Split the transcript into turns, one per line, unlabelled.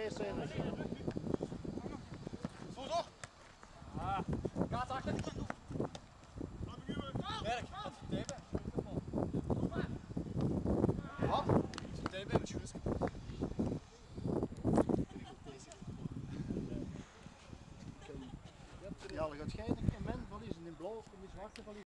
eerste in.
Zo toch? Ah, gaat achter. Werk, wat is je thee? Wat? Thee met schoenen.
Ja, dan gaat jij in men verliezen, in blauw of in zwarte verliezen.